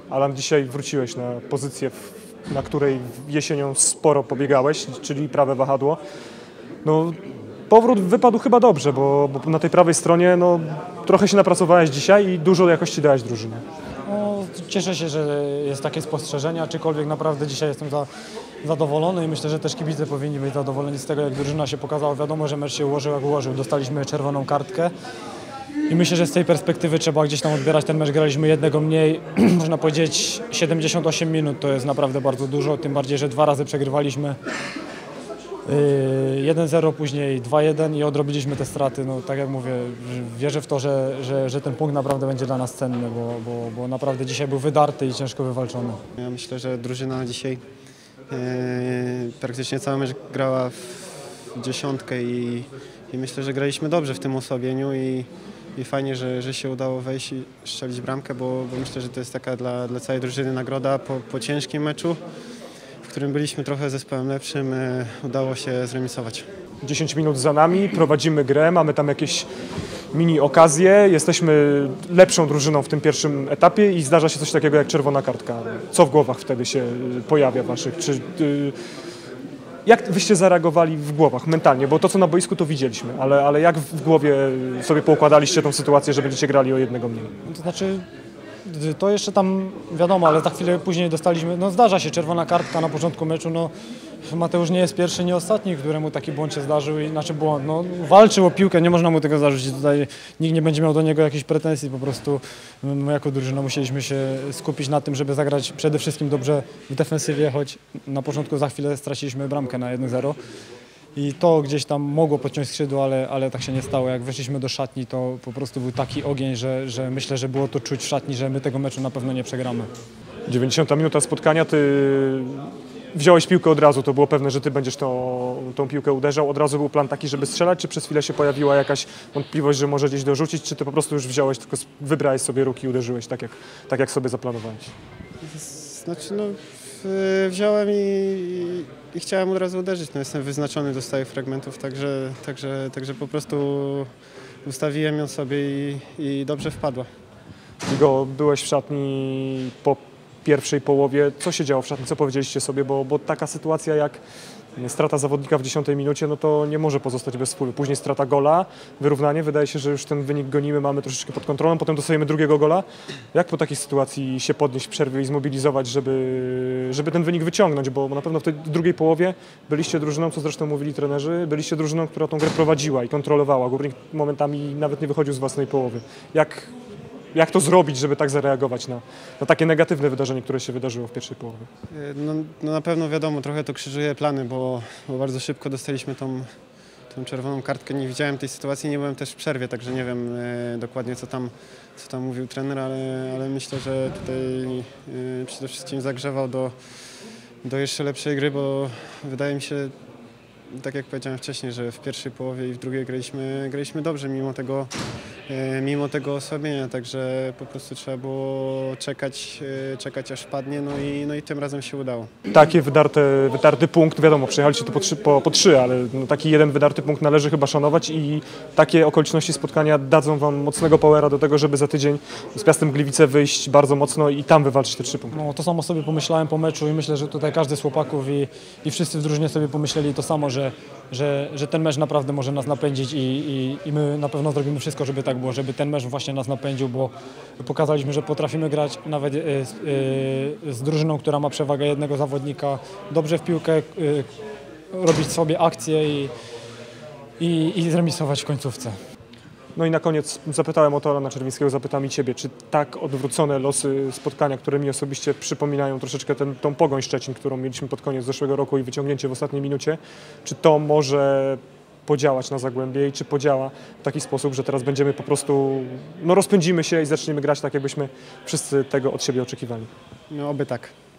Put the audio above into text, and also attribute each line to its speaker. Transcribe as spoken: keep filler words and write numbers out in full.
Speaker 1: Alan, dzisiaj wróciłeś na pozycję, na której jesienią sporo pobiegałeś, czyli prawe wahadło. No, powrót wypadł chyba dobrze, bo, bo na tej prawej stronie no, trochę się napracowałeś dzisiaj i dużo jakości dałeś drużynie.
Speaker 2: No, cieszę się, że jest takie spostrzeżenie, aczkolwiek naprawdę dzisiaj jestem za, zadowolony i myślę, że też kibice powinni być zadowoleni z tego, jak drużyna się pokazała. Wiadomo, że mecz się ułożył jak ułożył, dostaliśmy czerwoną kartkę i myślę, że z tej perspektywy trzeba gdzieś tam odbierać ten mecz. Graliśmy jednego mniej, można powiedzieć siedemdziesiąt osiem minut to jest naprawdę bardzo dużo, tym bardziej, że dwa razy przegrywaliśmy. jeden zero, później dwa jeden i odrobiliśmy te straty. No, tak jak mówię, wierzę w to, że, że, że ten punkt naprawdę będzie dla nas cenny, bo, bo, bo naprawdę dzisiaj był wydarty i ciężko wywalczony.
Speaker 3: Ja myślę, że drużyna dzisiaj e, praktycznie cały mecz grała w dziesiątkę i, i myślę, że graliśmy dobrze w tym osłabieniu i, i fajnie, że, że się udało wejść i strzelić bramkę, bo, bo myślę, że to jest taka dla, dla całej drużyny nagroda po, po ciężkim meczu, w którym byliśmy trochę zespołem lepszym, udało się zremisować.
Speaker 1: dziesięć minut za nami, prowadzimy grę, mamy tam jakieś mini okazje, jesteśmy lepszą drużyną w tym pierwszym etapie i zdarza się coś takiego jak czerwona kartka. Co w głowach wtedy się pojawia waszych? Czy, yy, jak wyście zareagowali w głowach mentalnie? Bo to, co na boisku, to widzieliśmy, ale, ale jak w głowie sobie poukładaliście tą sytuację, że będziecie grali o jednego mniej?
Speaker 2: To znaczy, to jeszcze tam wiadomo, ale za chwilę później dostaliśmy, no zdarza się czerwona kartka na początku meczu, no Mateusz nie jest pierwszy, nie ostatni, któremu taki błąd się zdarzył, i znaczy błąd, no walczył o piłkę, nie można mu tego zarzucić, tutaj nikt nie będzie miał do niego jakichś pretensji, po prostu my jako drużyna musieliśmy się skupić na tym, żeby zagrać przede wszystkim dobrze w defensywie, choć na początku za chwilę straciliśmy bramkę na jeden zero. I to gdzieś tam mogło podciąć skrzydło, ale, ale tak się nie stało. Jak weszliśmy do szatni, to po prostu był taki ogień, że, że myślę, że było to czuć w szatni, że my tego meczu na pewno nie przegramy.
Speaker 1: dziewięćdziesiąta minuta spotkania, ty wziąłeś piłkę od razu, to było pewne, że ty będziesz tą, tą piłkę uderzał. Od razu był plan taki, żeby strzelać, czy przez chwilę się pojawiła jakaś wątpliwość, że może gdzieś dorzucić, czy ty po prostu już wziąłeś, tylko wybrałeś sobie ruch i uderzyłeś tak jak, tak jak sobie zaplanowałeś?
Speaker 3: Znaczy no, wziąłem i, i chciałem od razu uderzyć. No, jestem wyznaczony, dostaję fragmentów, także, także, także po prostu ustawiłem ją sobie i, i dobrze wpadła.
Speaker 1: Igo, byłeś w szatni po pierwszej połowie. Co się działo w szatni? Co powiedzieliście sobie? Bo, bo taka sytuacja jak strata zawodnika w dziesiątej minucie, no to nie może pozostać bez wpływu. Później strata gola, wyrównanie. Wydaje się, że już ten wynik gonimy, mamy troszeczkę pod kontrolą. Potem dostajemy drugiego gola. Jak po takiej sytuacji się podnieść w przerwie i zmobilizować, żeby, żeby ten wynik wyciągnąć? Bo na pewno w tej drugiej połowie byliście drużyną, co zresztą mówili trenerzy, byliście drużyną, która tą grę prowadziła i kontrolowała. Górnik momentami nawet nie wychodził z własnej połowy. Jak Jak to zrobić, żeby tak zareagować na, na takie negatywne wydarzenie, które się wydarzyło w pierwszej połowie?
Speaker 3: No, no na pewno wiadomo, trochę to krzyżuje plany, bo, bo bardzo szybko dostaliśmy tą, tą czerwoną kartkę. Nie widziałem tej sytuacji, nie byłem też w przerwie, także nie wiem e, dokładnie co tam, co tam mówił trener, ale, ale myślę, że tutaj e, przede wszystkim zagrzewał do, do jeszcze lepszej gry, bo wydaje mi się, tak jak powiedziałem wcześniej, że w pierwszej połowie i w drugiej graliśmy, graliśmy dobrze mimo tego, mimo tego osłabienia, także po prostu trzeba było czekać, czekać aż wpadnie, no i, no i tym razem się udało.
Speaker 1: Takie wydarte, wydarty punkt, wiadomo, przejechaliście tu po trzy, po, po trzy ale no taki jeden wydarty punkt należy chyba szanować i takie okoliczności spotkania dadzą wam mocnego powera do tego, żeby za tydzień z Piastem Gliwice wyjść bardzo mocno i tam wywalczyć te trzy punkty.
Speaker 2: No, to samo sobie pomyślałem po meczu i myślę, że tutaj każdy z chłopaków i, i wszyscy w drużynie sobie pomyśleli to samo, że, że, że ten mecz naprawdę może nas napędzić i, i, i my na pewno zrobimy wszystko, żeby tak było, żeby ten mecz właśnie nas napędził, bo pokazaliśmy, że potrafimy grać nawet z, z drużyną, która ma przewagę jednego zawodnika, dobrze w piłkę, robić sobie akcje i, i, i zremisować w końcówce.
Speaker 1: No i na koniec zapytałem o to Alana Czerwińskiego, zapytam i ciebie, czy tak odwrócone losy spotkania, które mi osobiście przypominają troszeczkę ten, tą Pogoń Szczecin, którą mieliśmy pod koniec zeszłego roku i wyciągnięcie w ostatniej minucie, czy to może podziałać na Zagłębie i czy podziała w taki sposób, że teraz będziemy po prostu, no rozpędzimy się i zaczniemy grać tak, jakbyśmy wszyscy tego od siebie oczekiwali?
Speaker 3: No oby tak.